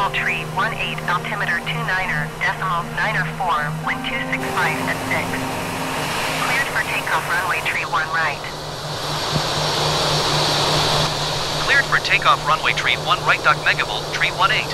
Megabyte tree 18, altimeter 29er, decimal 9er 4, wind 265 at 6. Cleared for takeoff runway tree 1 right. Cleared for takeoff runway tree 1 right, Dock Megavolt, tree 18.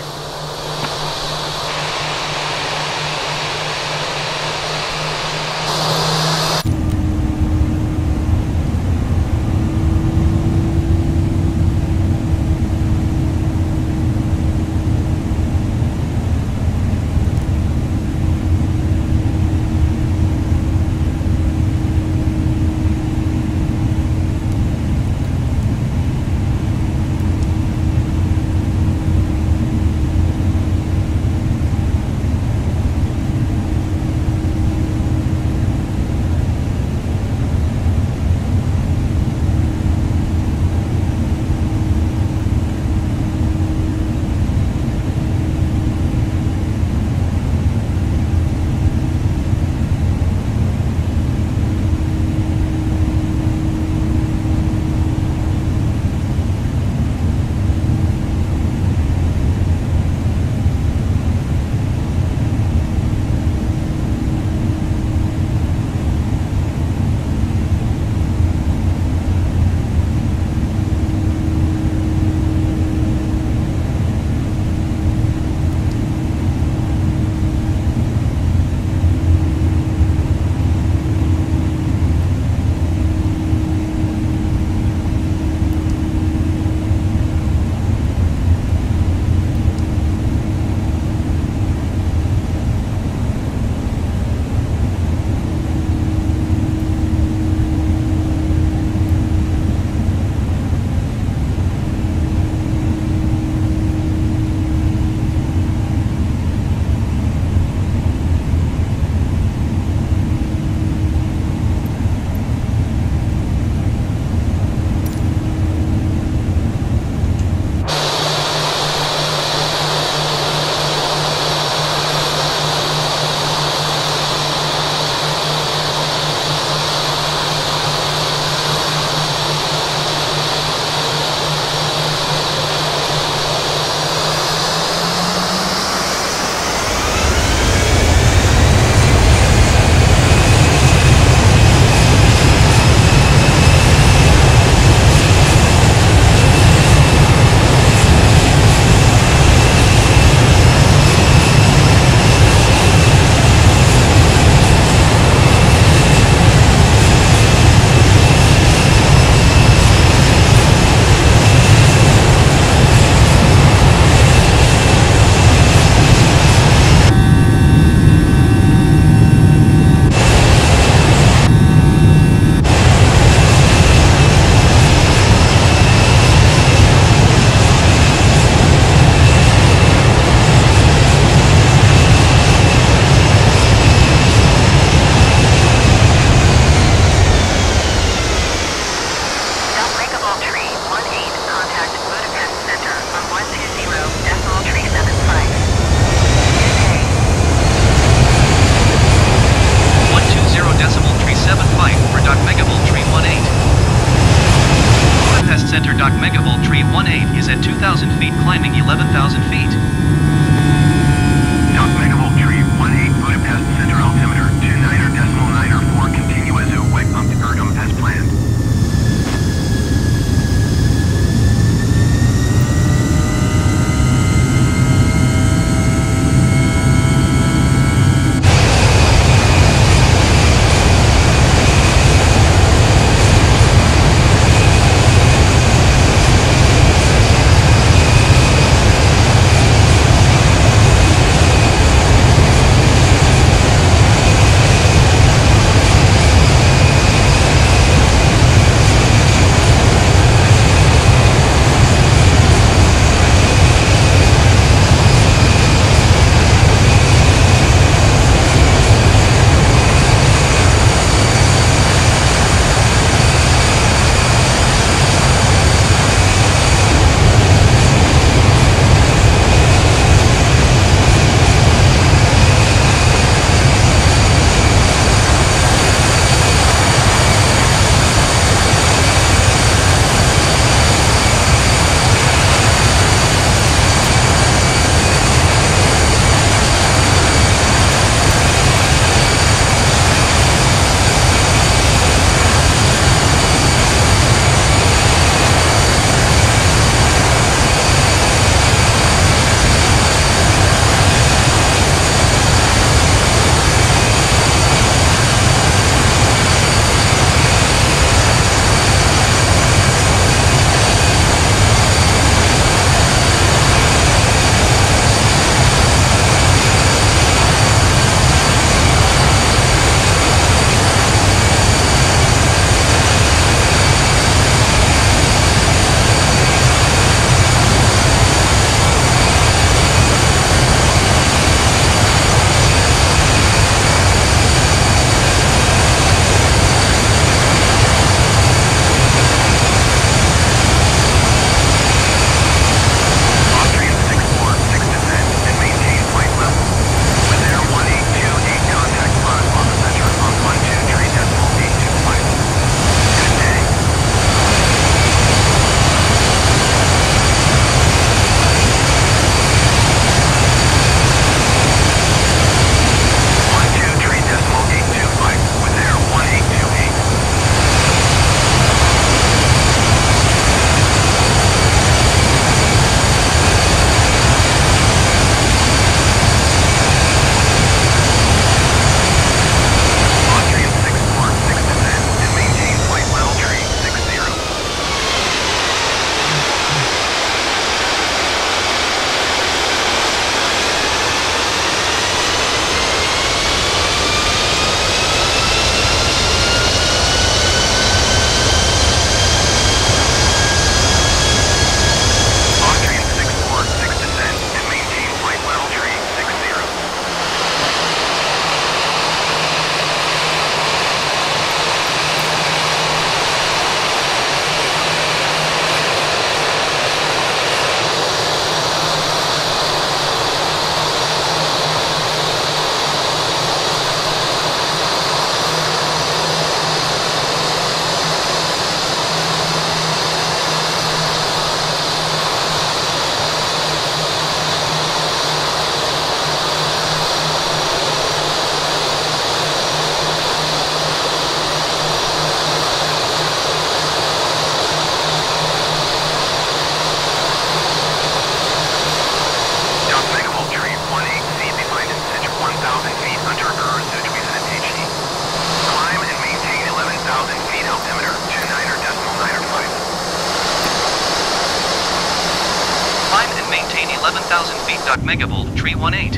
Megavolt, tree 18.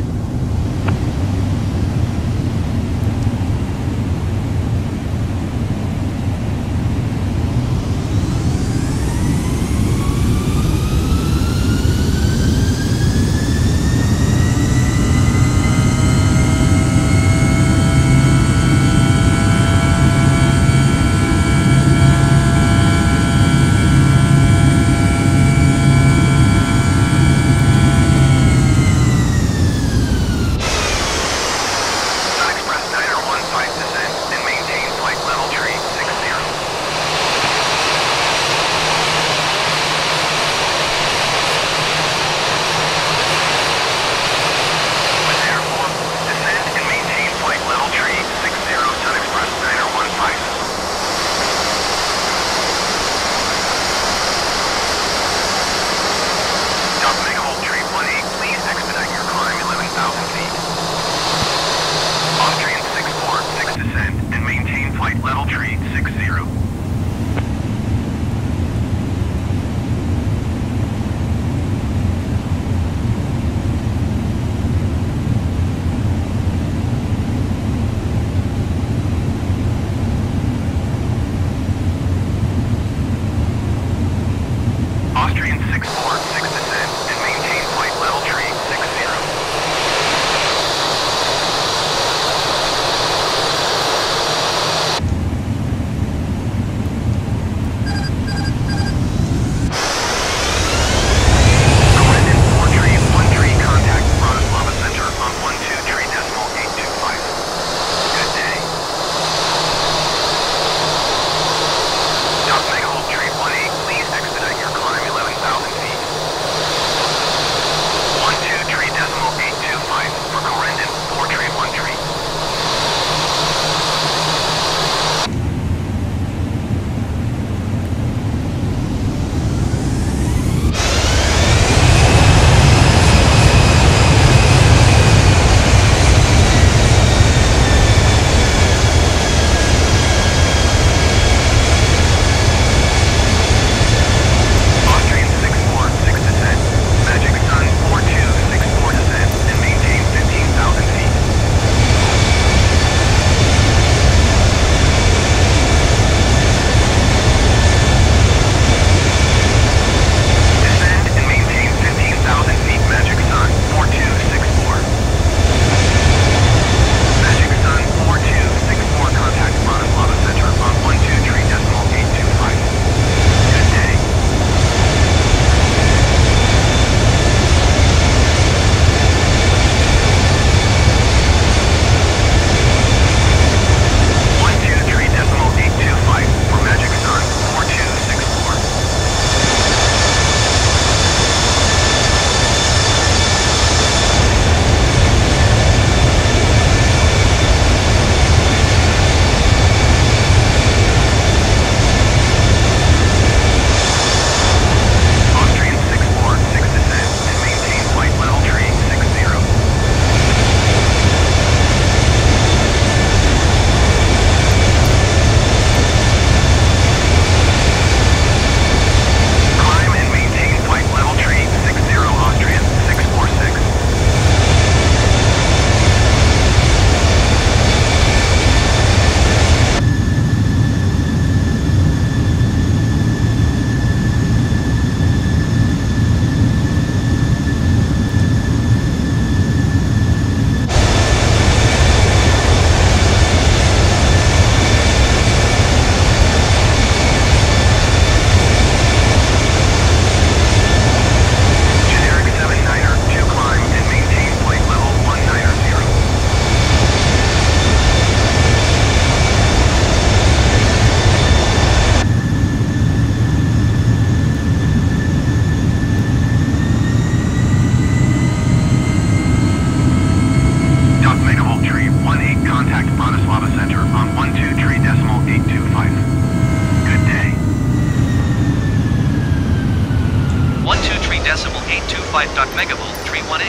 Megavolt, tree 18.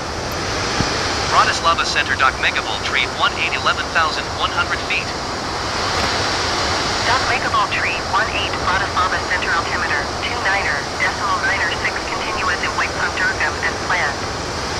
Bratislava Center. Megavolt, tree 11,100 feet. Megavolt, tree 18, Bratislava Center, altimeter 29er, decimal 96, continuous in White Punkt, Durgam, as planned.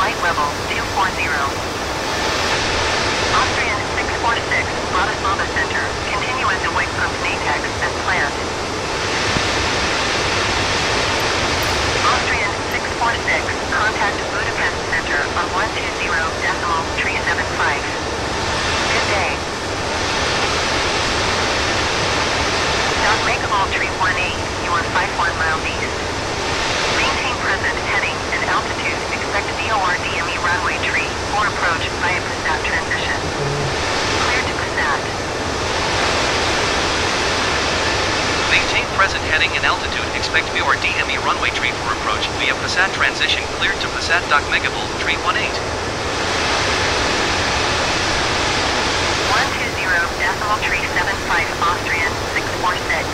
flight level 240. Austrian 646, Bratislava Center, continue into Wegpunkt Natex as planned. Austrian 646, contact Budapest Center on 120.375. Good day. Makeable tree 18, you are 51 miles east. Maintain present heading and altitude, expect VOR DME runway tree, or approach via Passat transition. Clear to Passat. Maintain present heading and altitude, expect VOR DME runway tree for approach via Passat transition, cleared to Passat Dock Megavolt tree 18. 120.375 Austrian 646.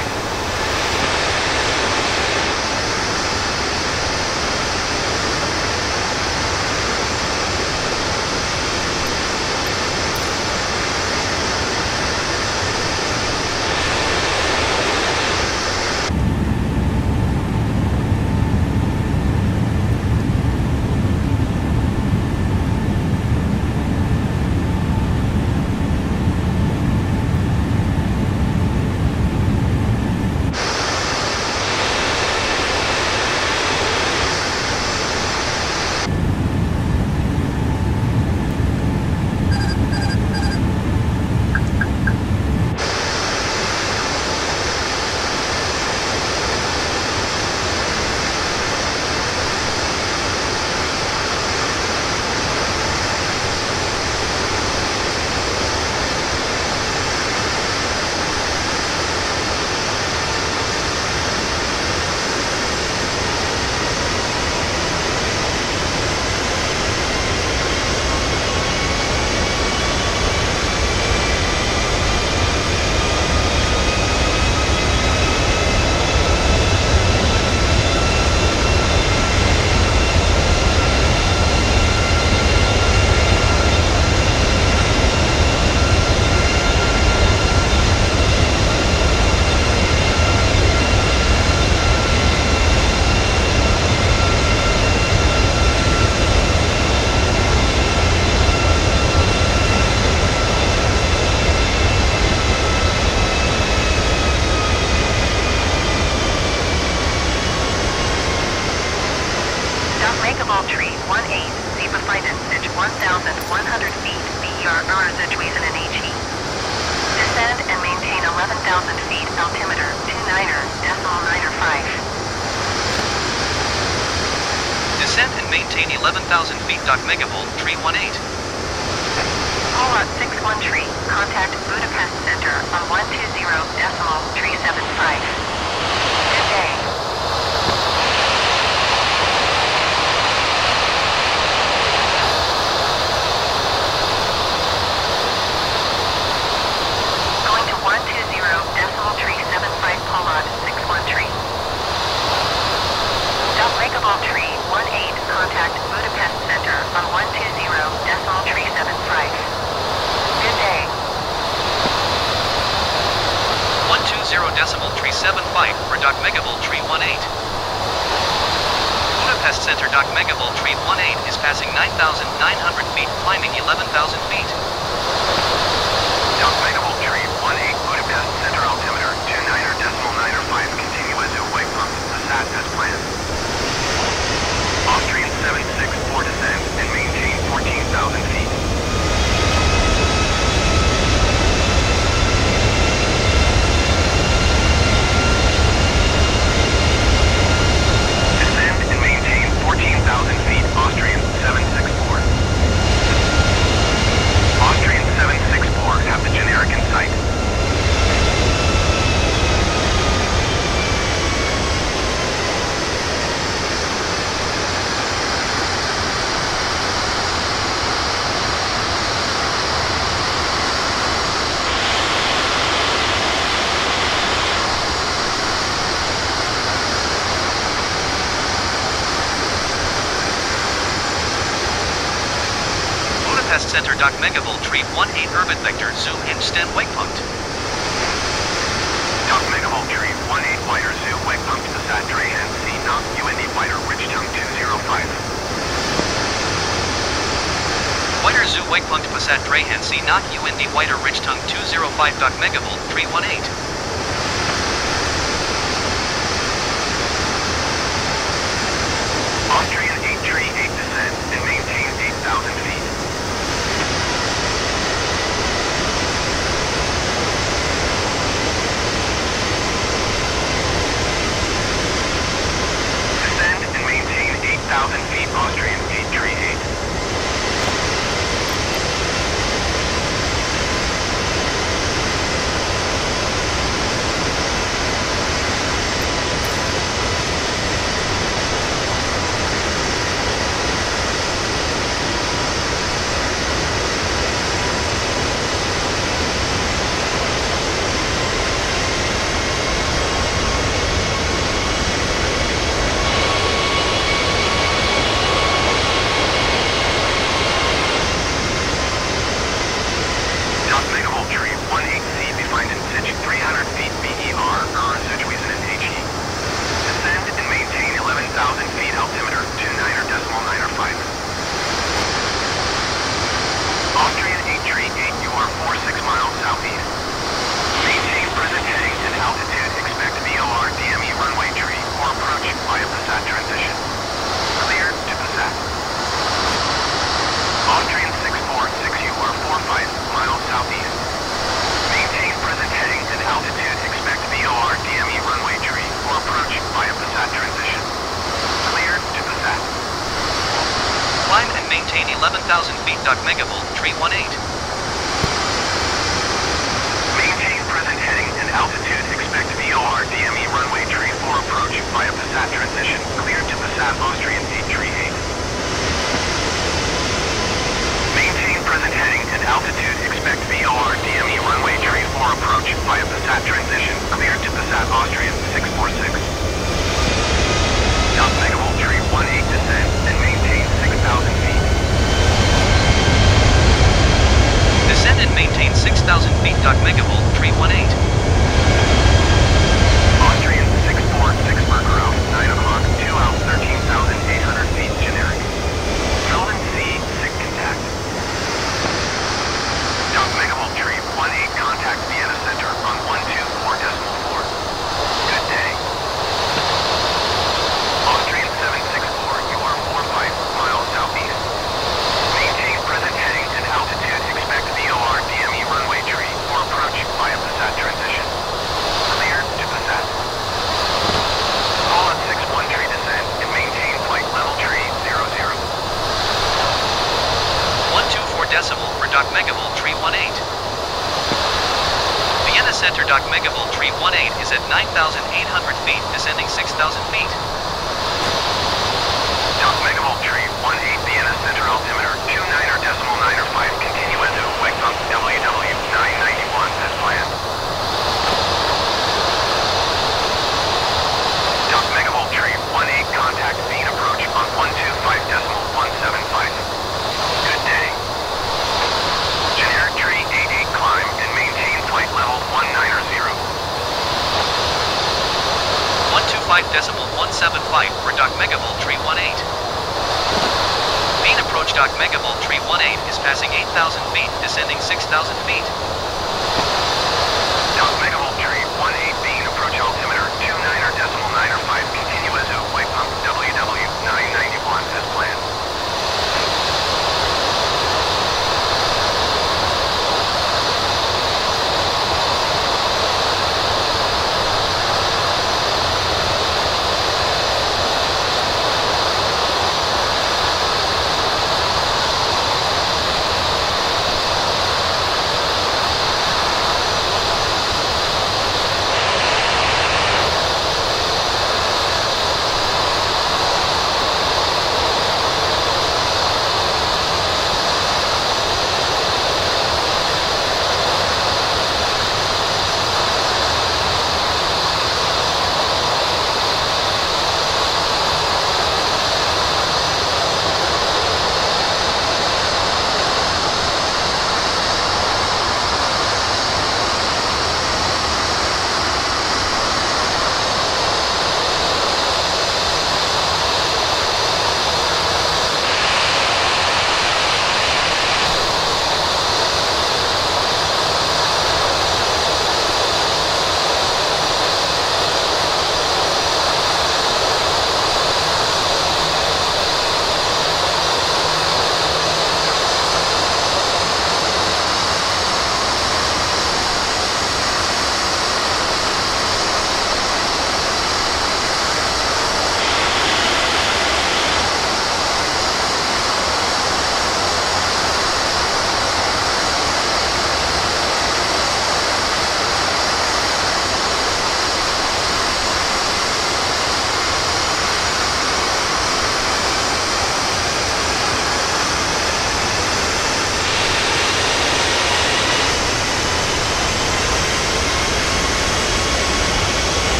Makeable tree 18, Sie befinden sich 1,100 feet, BER Situation in HE. Descend and maintain 11,000 feet, altimeter 29.95. Descend and maintain 11,000 feet, Dock Megavolt tree 18. Polar 613, contact Budapest Center on 120.375. Good day. Going to 120.375 Polar 613. Dock Makeable tree 18, contact Budapest Center on 120.375. Good day. 120.375 for Dock Megavolt tree 18. Budapest Center Dock Megavolt tree 18 is passing 9,900 feet, climbing 11,000 feet. Dock Megavolt tree 18, Budapest Center altimeter 29.95, continue into Wegpunkt, Passat as planned. Austrian 764 descend and maintain 14,000 feet. Descend and maintain 14,000 feet, Austrian 764. Austrian 764 have the generic in sight. Budapest Center Dock Megavolt tree 18 Urban Vector Zoo and Sten Wegpunkt. Dock Megavolt tree 18 Fighter Zoo Wegpunkt Passat Dre and C Knock UND Fighter Ridgetongue 205. Wegpunkt Passat Drehan C nach UND Weiter Richtung 205 Megavolt 318. Austrian 838 descend and maintain 8,000 feet. Descend and maintain 8,000 feet, Austrian 838. Maintain 11,000 feet. Megavolt 318. Maintain present heading and altitude. Expect VOR DME runway tree 4 approach via Passat transition. Clear to Passat Austrian 838. Maintain present heading and altitude. Expect VOR DME runway tree 4 approach via Passat transition. Clear to Passat Austrian 646. Megavolt tree 18 descend and maintain 6,000 feet. Descend and maintain 6,000 feet. Megavolt 318. Austrian 646 Bergerow, 9 o'clock, 2 out, 13,800 feet, generic. Melvin C, SIG contact. Megavolt tree 18 contact Vienna Center on 124.4. Good day. Austrian 764, you are 45 miles southeast. Maintain present heading and altitude. Expect VOR DME runway tree or approach via Passat transition. Clear to Passat. Call on 61 tree descend and maintain flight level tree 00. 124 decimal for Megavolt 318. Vienna Center Megavolt 318 is at 9,800 feet, descending 6,000 feet. Megavolt tree 18 Vienna Center altimeter 29.905 continue into waypoint WW 991 as planned. Megavolt tree 18 contact Bean approach on 125.175. Good day. Generic tree 88 climb and maintain flight level 190. 125.175 for Megavolt 318. Bean approach Megavolt 318 is passing 8,000 feet, descending 6,000 feet. Megavolt tree 18 Bean approach altimeter 29.905 continue into waypoint WW 991 as planned.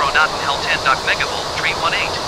knot and held 10 Dock Megavolt, tree 18.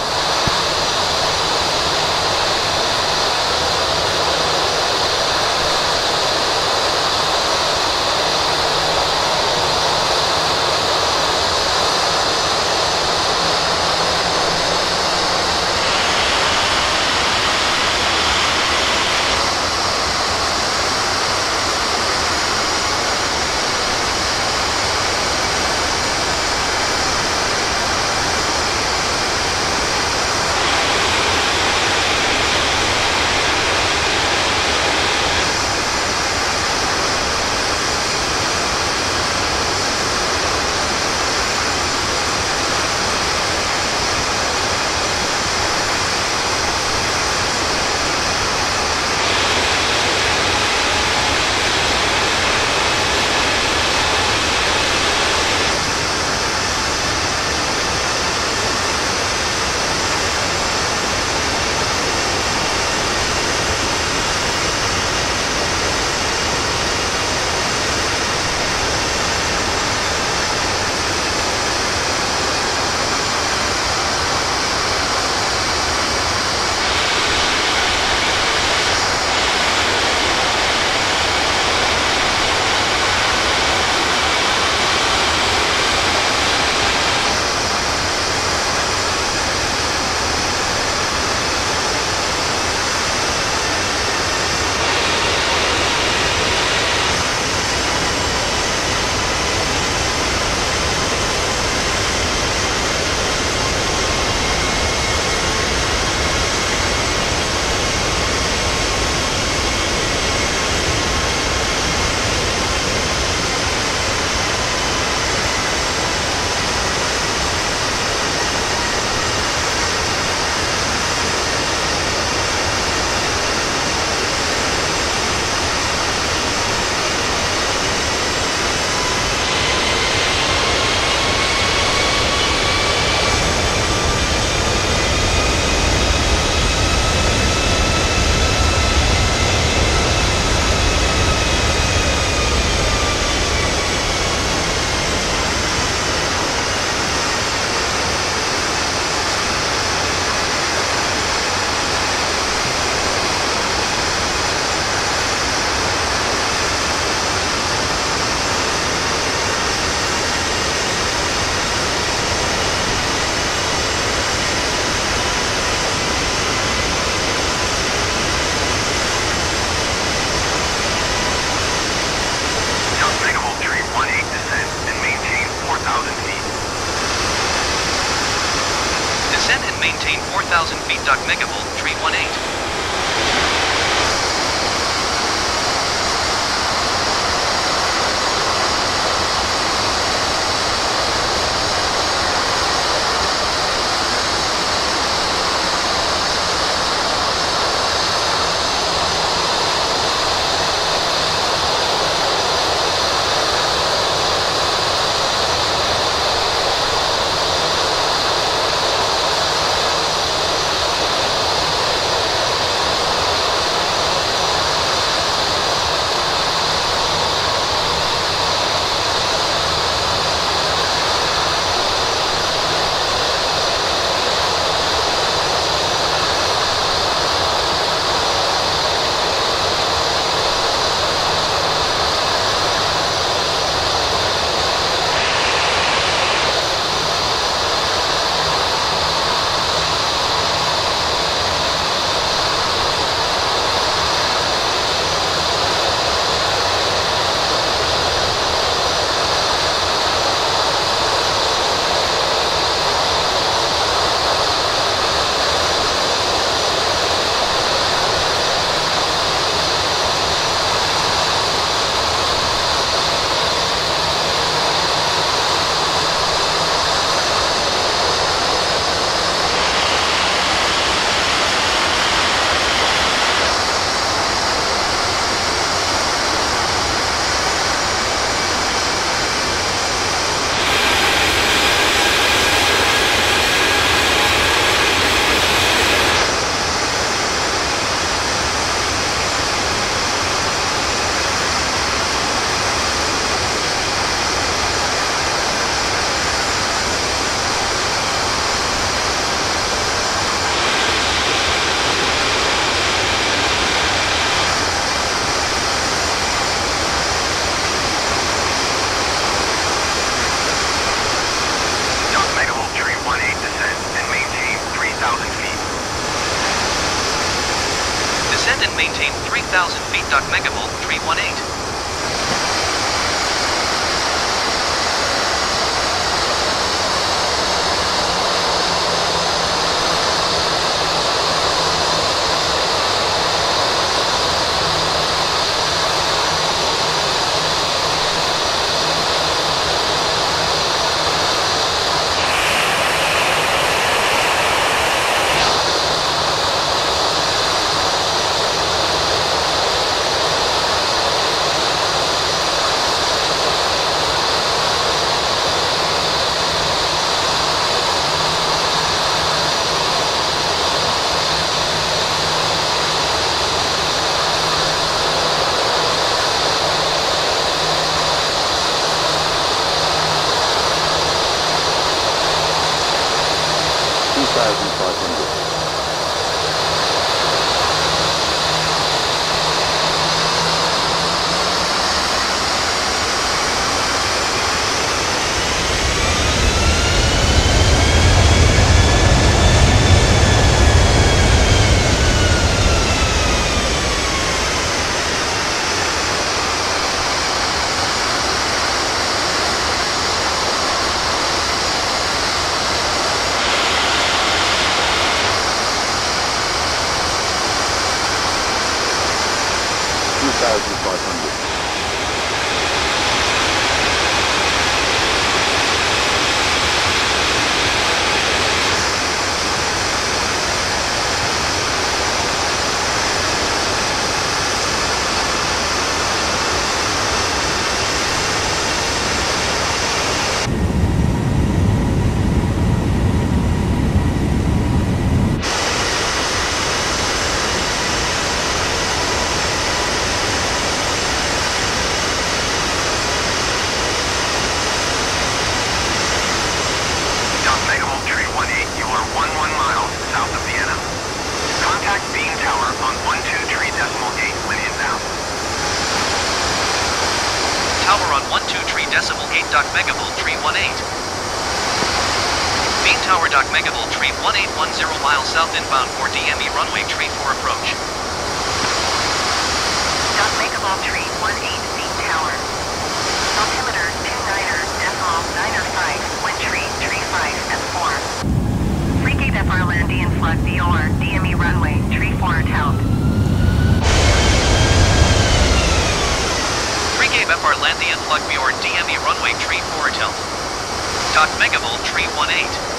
Maintain 4,000 feet Dock Megavolt, tree 18. feet, Dock Megavolt, tree 18. Dock Megavolt, tree 18. Beam Tower, Dock Megavolt, tree 1810 miles south inbound for DME runway, tree 4 approach. Dock Megavolt, tree 18, Beam Tower. Altimeter 29.905, wind tree 5 and 4. Frigate FR Landian Flood VOR, DME runway, tree 4 tout. Frigate FR Landian Plug VOR, DME runway, tree 4 tilt. Dock Megavolt, tree 18.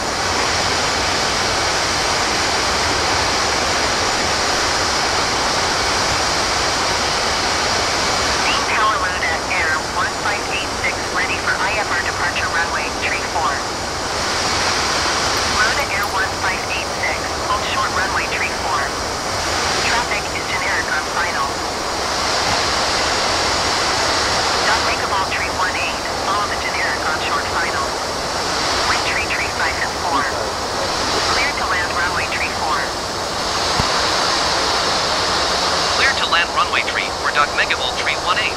Ready for IFR departure runway, tree 4. Luna Air 1586, hold short runway, tree 4. Traffic is generic on final. Dock Megavolt, tree 18, follow the generic on short final. Wind tree 5 and 4. Clear to land runway, tree 4. Clear to land runway, tree 4, Dock Megavolt, tree 18.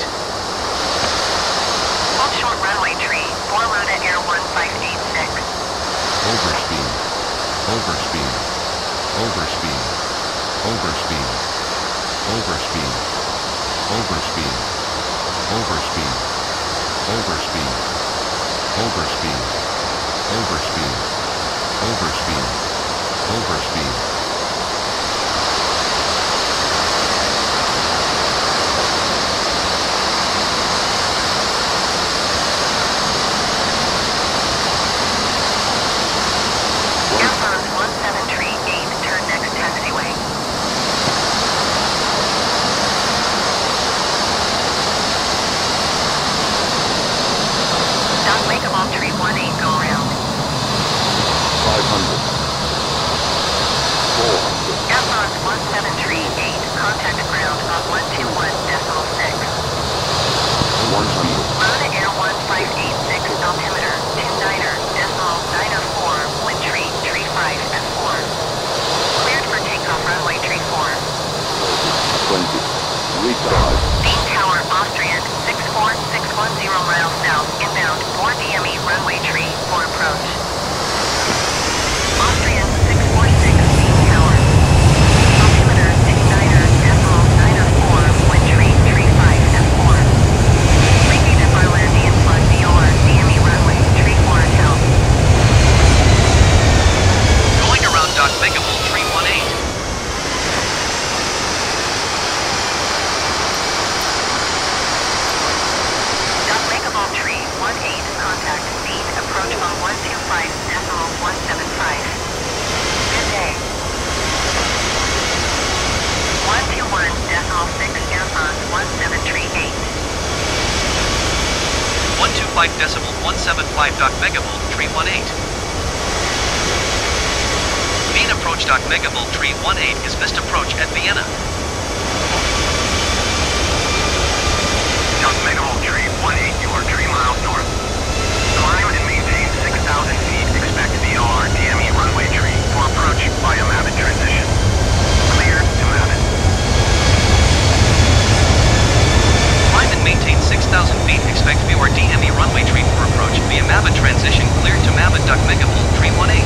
Hold short runway, tree 4, Luna Air 1586. Overspeed. Overspeed. Overspeed. Overspeed. Overspeed. Overspeed. Overspeed. Overspeed. Overspeed. Overspeed. Overspeed. Overspeed. Altimeter 69er, decimal 904, Megavolt, tree 18. Main approach Megavolt, tree 18 is missed approach at Vienna. Megavolt, tree 18, you are 3 miles north. Climb and maintain 6,000 feet. Expect VOR DME runway tree for approach via Mavin transition. Clear to Mavin. Climb and maintain 6,000 feet. Expect VOR DME runway tree for approach via Mavin transition. Clear to Mavin. Megavolt, tree 18.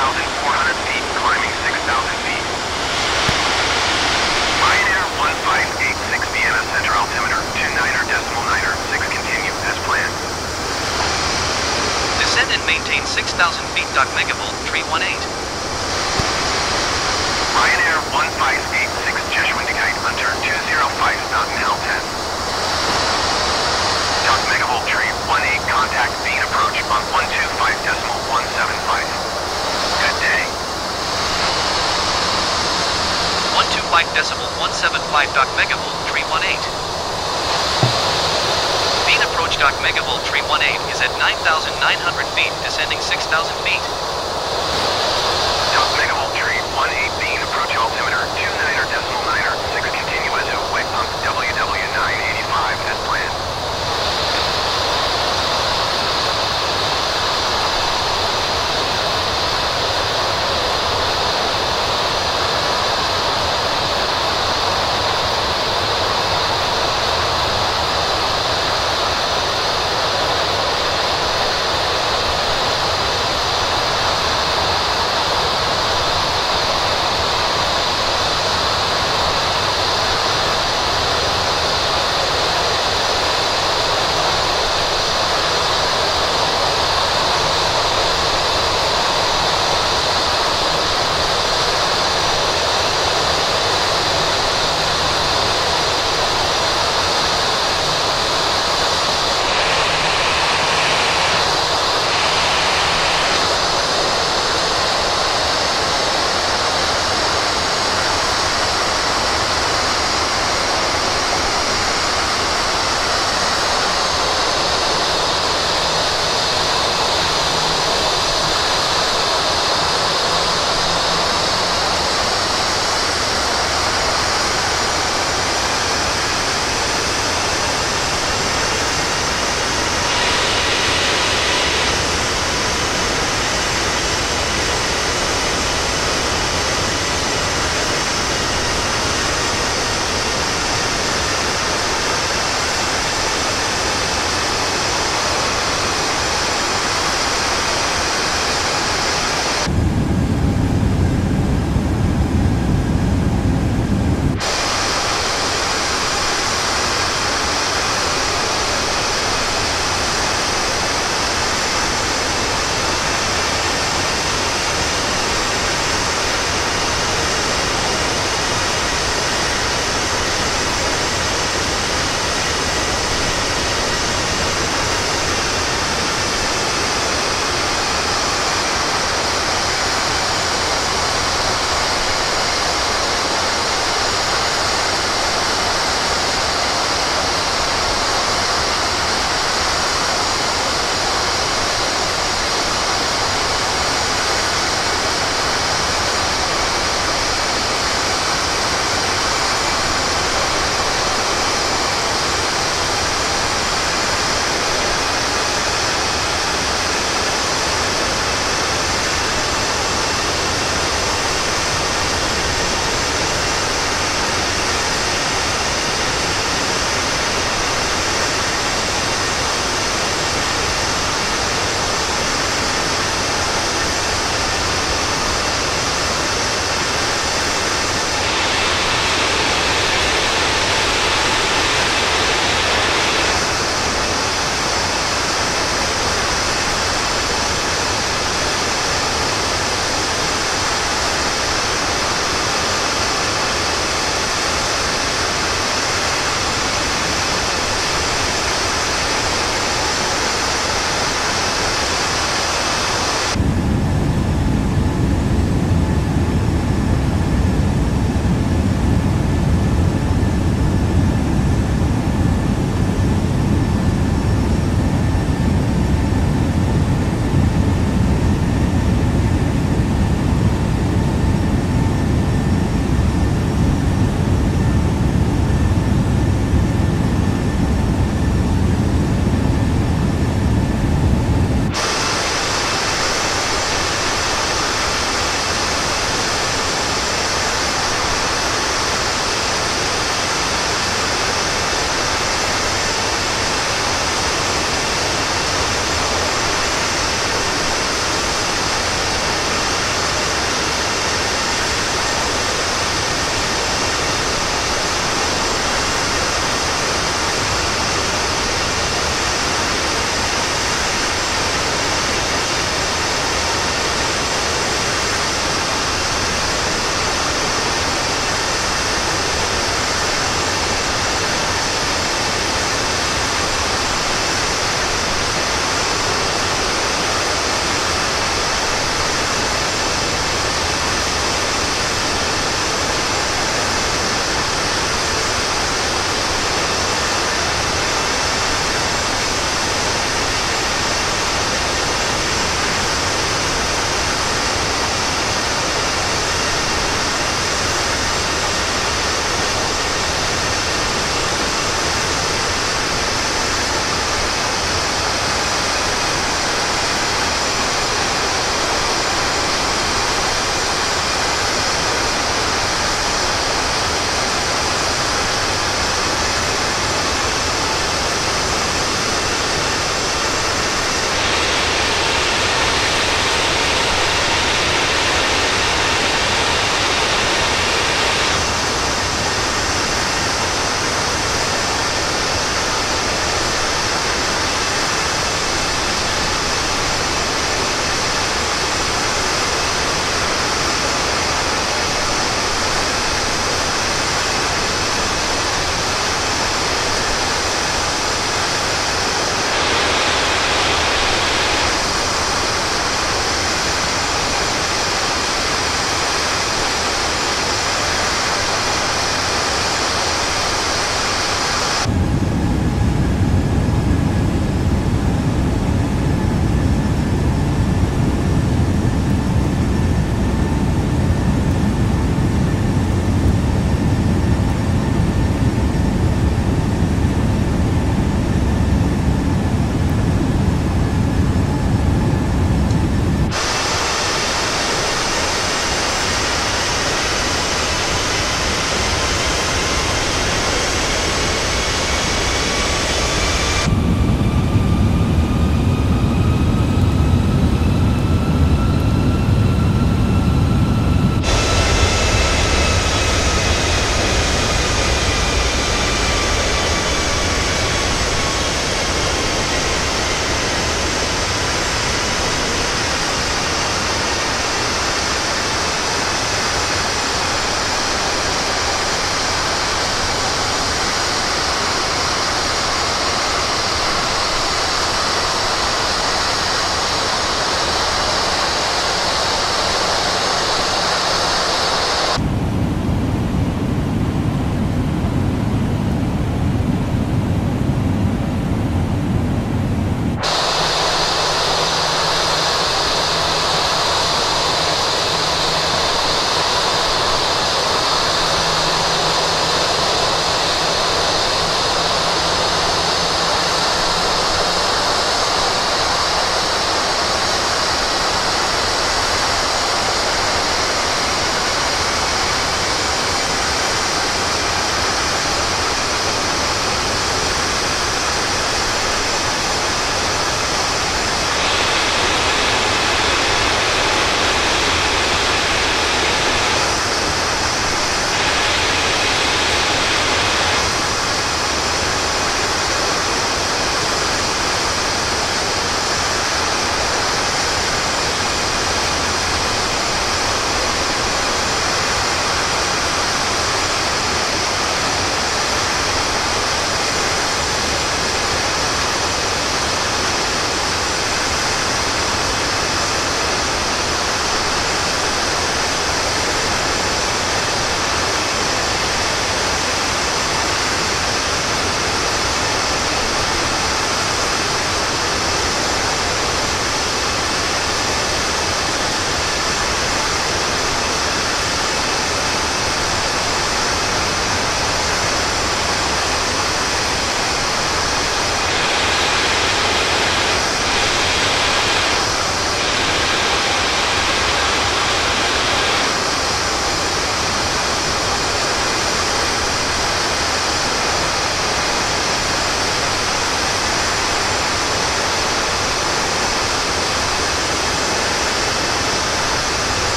feet, climbing 6,000 feet. Ryanair 1586 Vienna center altimeter 29.906 continue as planned. Descend and maintain 6,000 feet. Dock Megavolt 318. Ryanair 1586 Jesuit Indicate Hunter 205 Mountain Hill 10. Dock Megavolt Tree 18 contact Bean approach on 125.175. Good day. 125.175 Dock Megavolt 318. Bean approach Dock Megavolt 318 is at 9,900 feet, descending 6,000 feet. Dock Megavolt Tree 18 Bean approach altimeter 29.906 continue as away on WW985 as planned.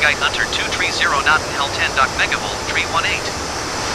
Megite Hunter 230 knot and Hell 10 Doc Megavolt 318.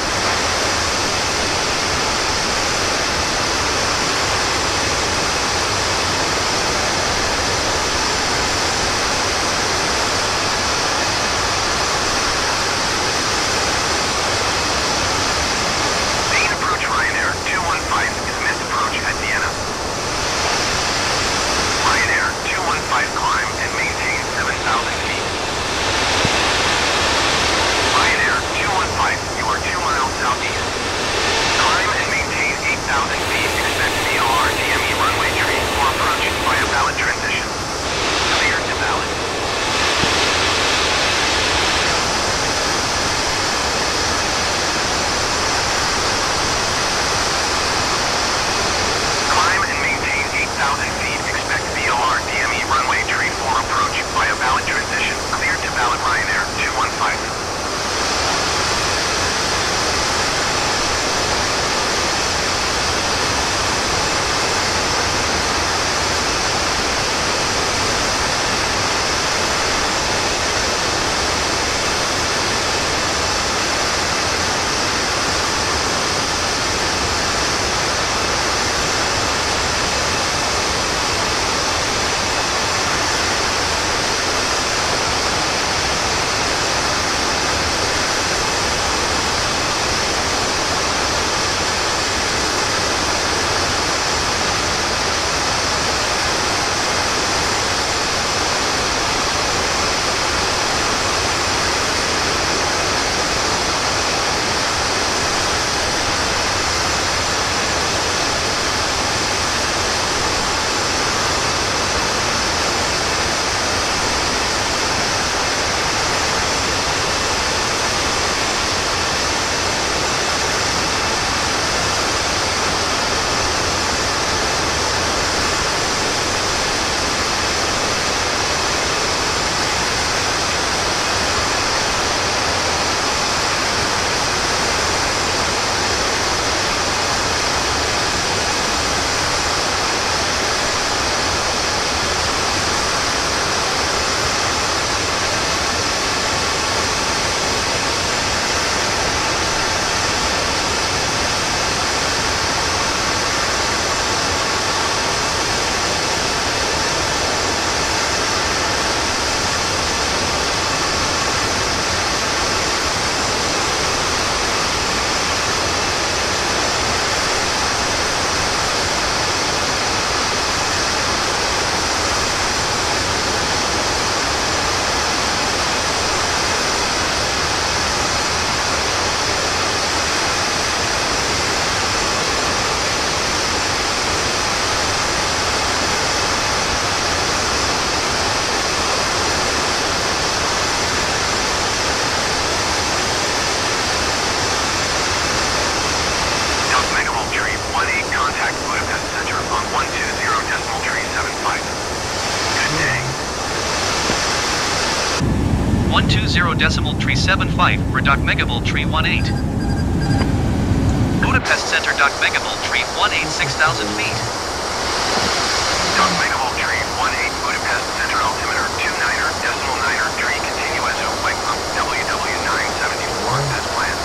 Decimal tree 75 for Doc Megavolt tree 18. Budapest Center Doc Megavolt tree 18 6,000 feet. Doc Megavolt tree 18 Budapest Center altimeter 29er decimal 9er tree continuous flight pump WW974 as planned.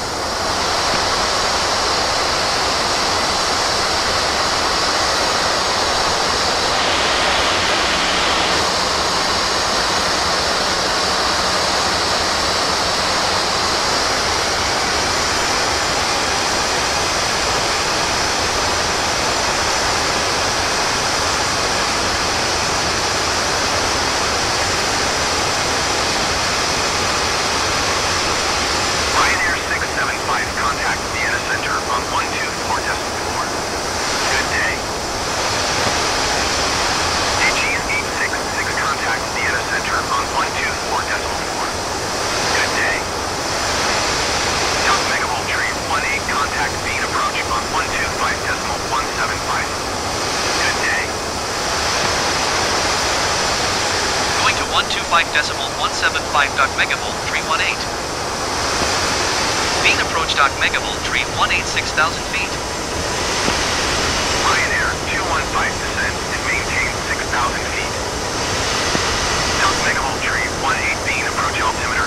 Decimal 175 Doc Megavolt tree 18. Bean approach Doc Megavolt tree 18 6,000 feet. Ryanair 215 descend and maintain 6,000 feet. Doc Megavolt tree 18 Bean approach altimeter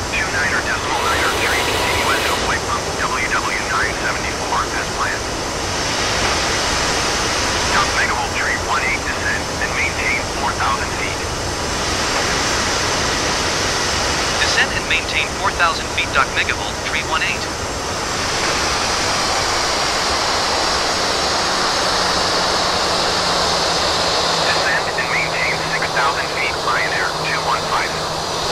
3,000 feet. Dock megavolt, tree 18. Descend and maintain 6,000 feet. Ryanair 215.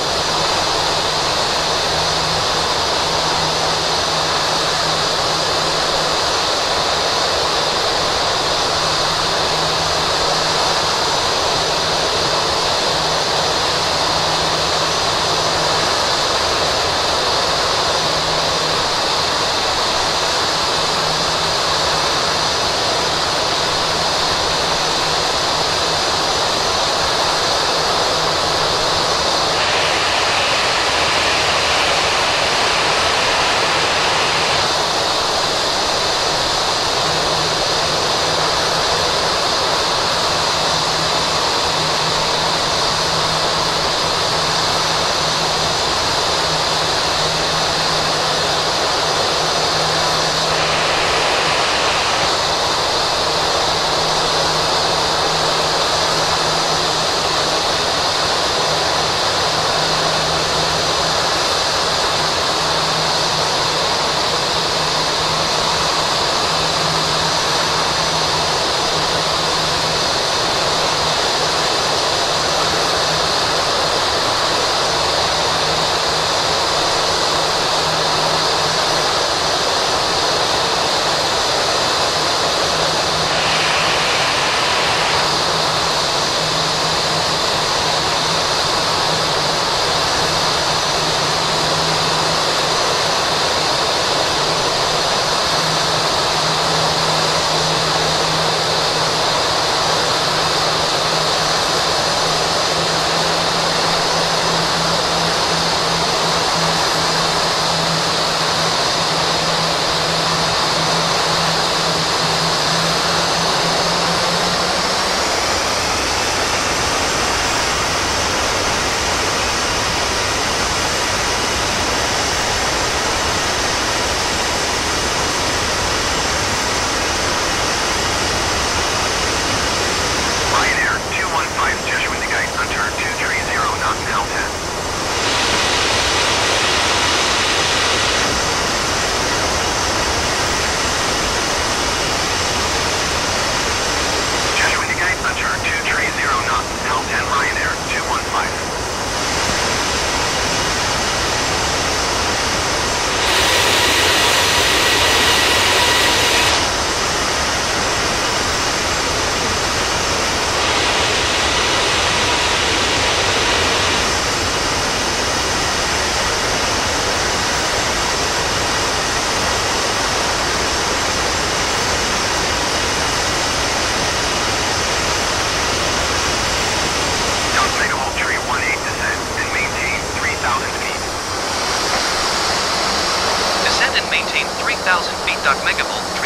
Maintain 3,000 feet. Dock megavolt, tree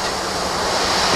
18.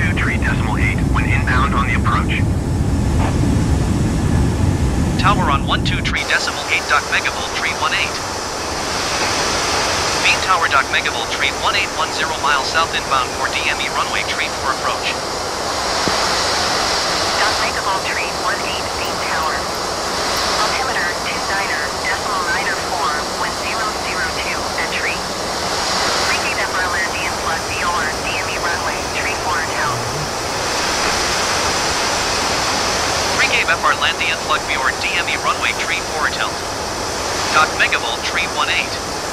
12.8 when inbound on the approach. Tower on 123.8 Dock Megavolt tree 18. Beam Tower Dock Megavolt tree 1810 miles south inbound for DME runway tree 4 approach. Dock Megavolt tree 18 Beam Tower. Altimeter 29.94 when 002 at tree. 3 gate upper Landian plus VOR DME runway tree 4 house. 3 gate FR Landian plug VOR DME runway tree 4 Dock Megavolt tree 18.